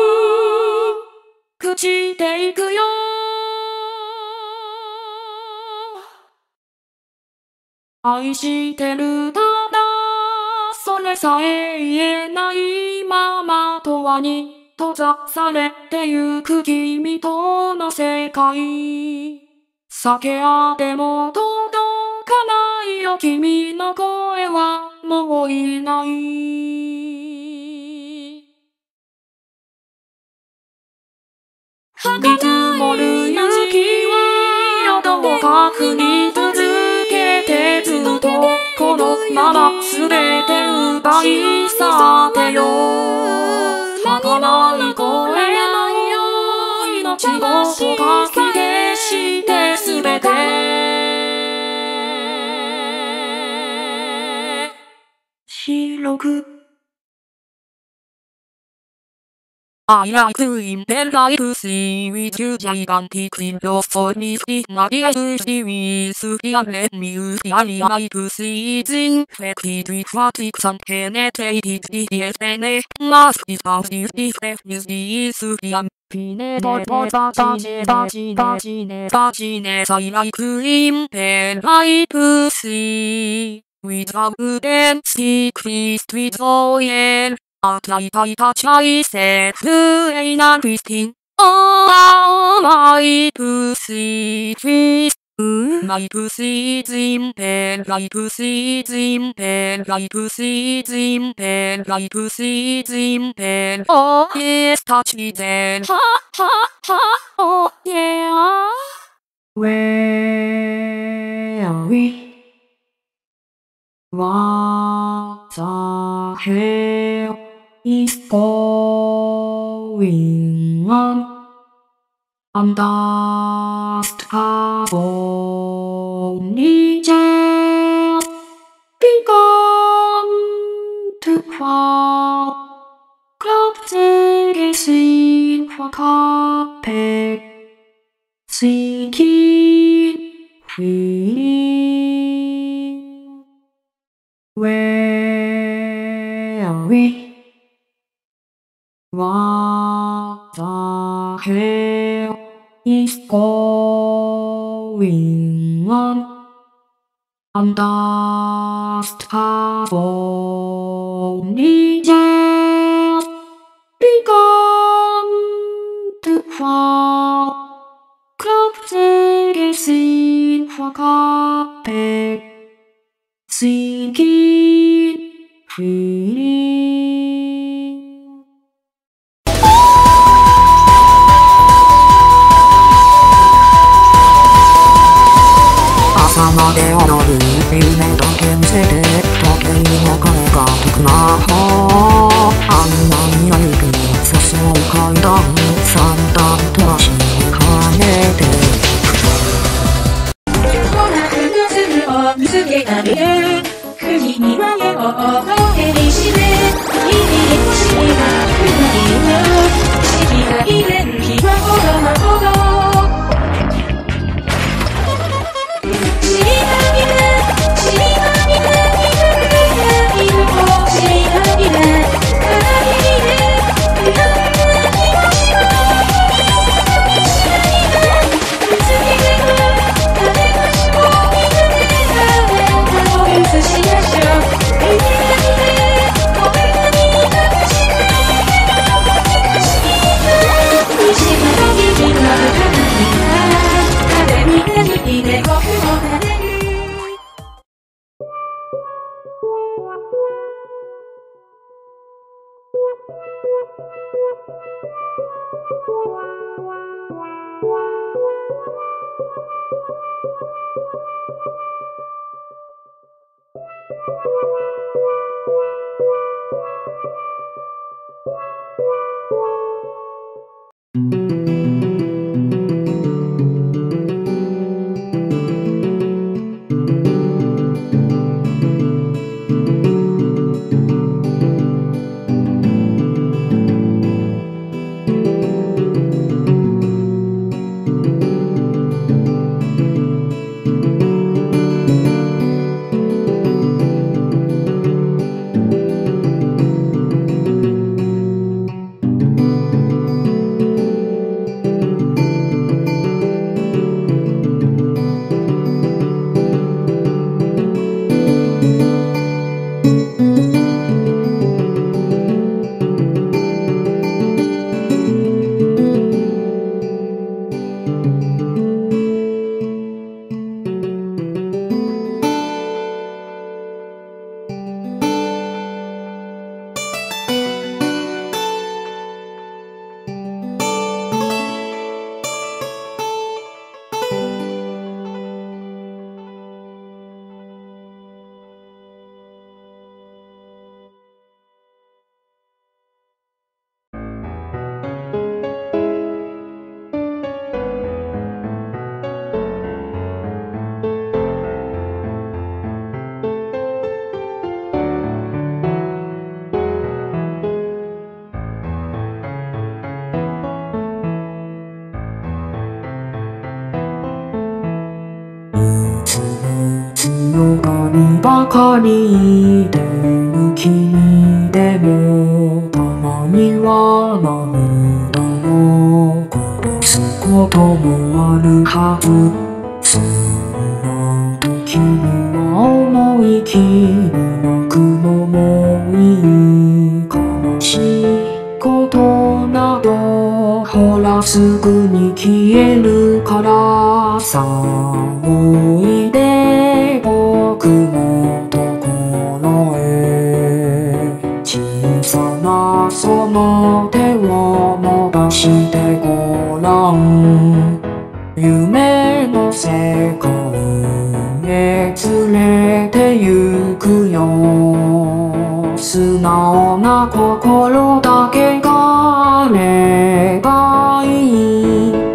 朽ちていくよ愛してるただそれさえ言えないまま永遠に閉ざされてゆく君との世界叫あっても届かないよ君の声はもういない降り積もる雪はどうか降り続けてずっとこのまま全て奪い去ってよ儚ろく。I like to impel like to see with you gigantic in your honesty. Navigated with the and let me use the I like to see it infected with fatigue and penetrated the D N A. Must be found if the step is the isudium. Pine pot vagine vagine vagine vagine. I like to impel like to see without them secret with oil. I touch I said to a Christine. Oh, my pussy trees. My pussy impel, my pussy impel, my pussy impel, my pussy impel. Oh, yes, touch me then. Ha, ha, ha, oh, yeah. Where are we? What the hell is going on? I'm just a phony jail. Begun to fall. Clouds in for carpet. Sinking feeling. Where are we? What the hell is going on? I'm just a phony jail. Begun to fall. Clouds in for carpet. Sinking feeling. 朝まで踊る夢だけ見せて時計の鐘が聞くなあんなに歩く車掌階段三段飛ばし跳ねて見つけたりで釘に曲げを手にしていい星が来ないよ四季が入れる日はほどなほど知りたいね知りたいねいるいるいる知りたいねかなりねいろんな気持ちが見つけてく誰がしも見つけて映しましょういいねこれが見たくしない西から右が向かない風になじいて僕もなれる中にいてる君でもたまには涙をこぼすこともあるはず。そんな時には思い切り泣くのもいい。悲しいことなどほらすぐに消えるからさ。おいで僕のところへ。小さなその手を伸ばしてごらん。夢の世界へ連れて行くよ。素直な心だけがあればいい。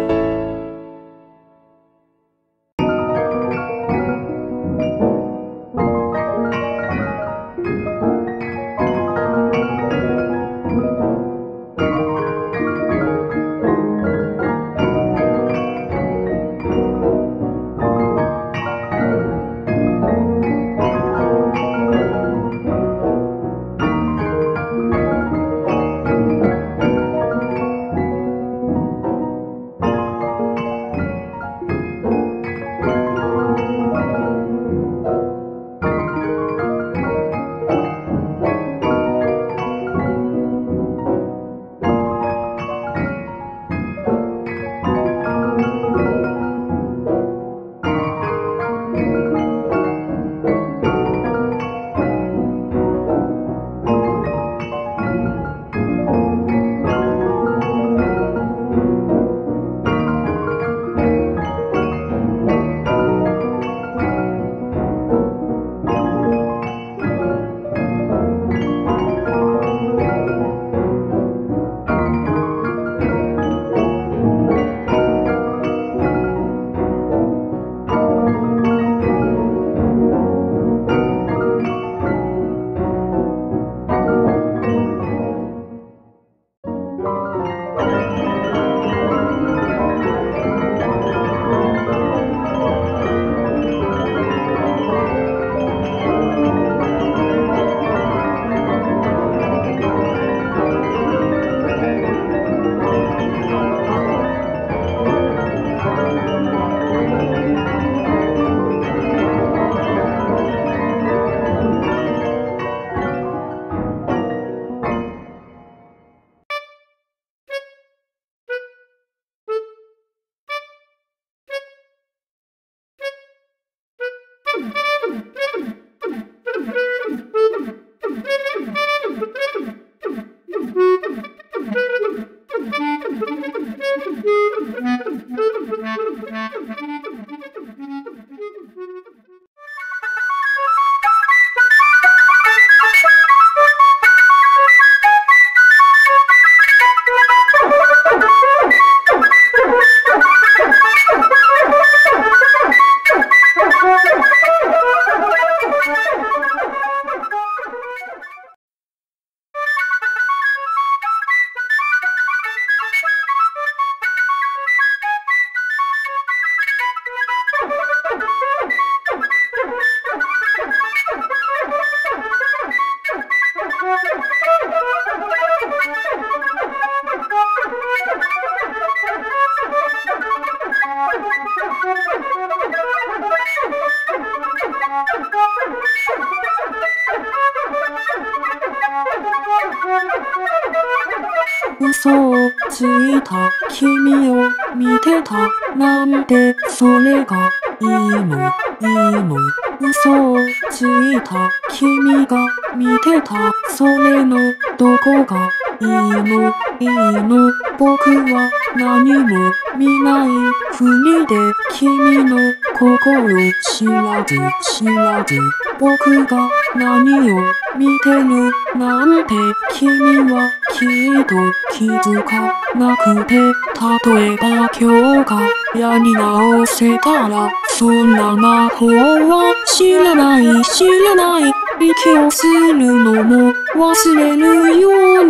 嘘をついた君を見てたなんてそれがいいのいいの。嘘をついた君が見てたそれのどこがいいのいいの。僕は何も見ないふりで君の心知らず知らず。僕が何を見てるなんて君はきっと気づかなくて。例えば今日がやり直せたらそんな魔法は知らない知らない。息をするのも忘れるように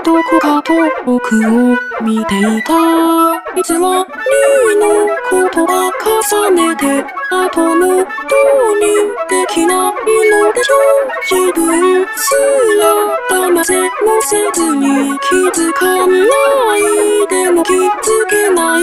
どこか遠くを見ていた。偽りの言葉重ねて、後のどうにできないのでしょう。自分すら騙せもせずに気づかないでも気づけない。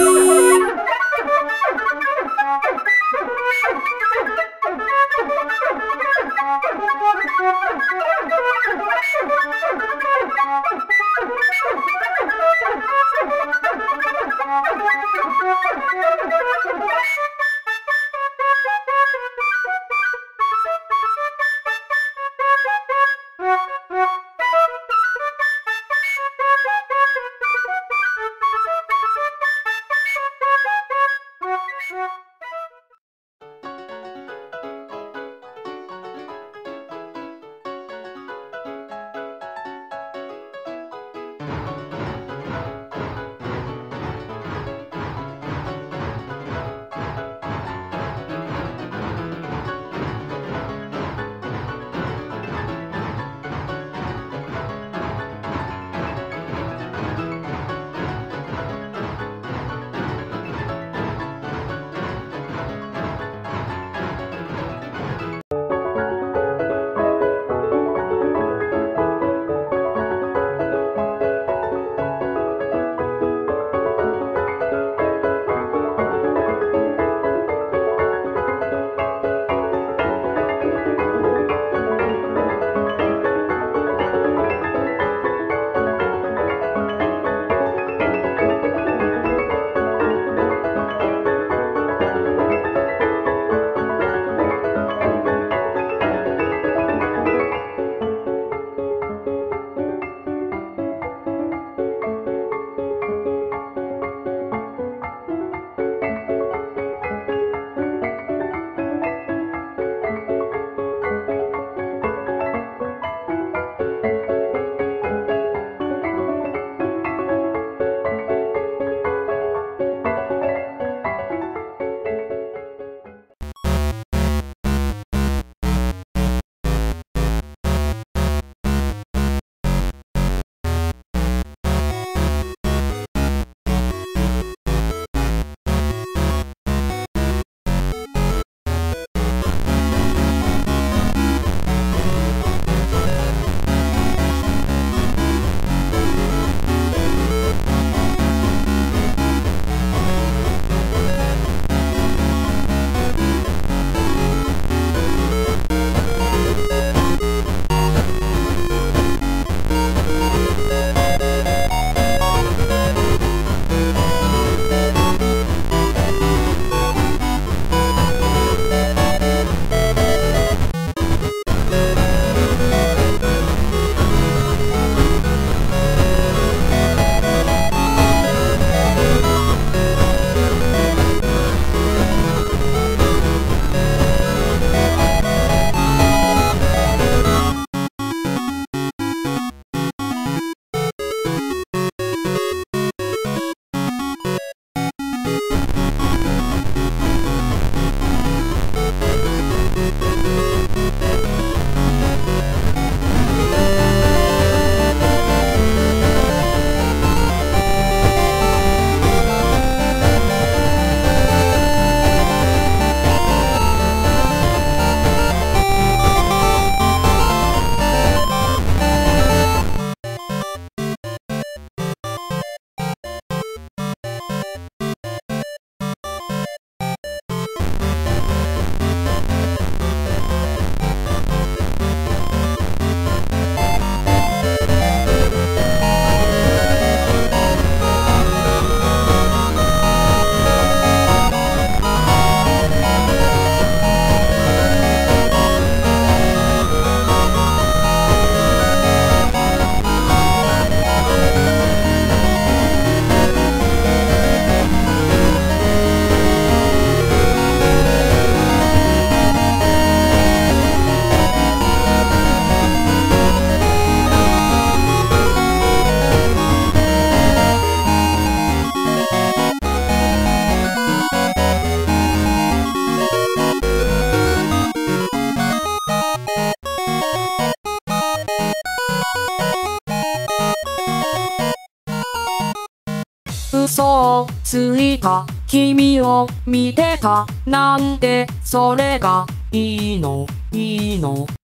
嘘をついた君を見てたなんてそれがいいのいいの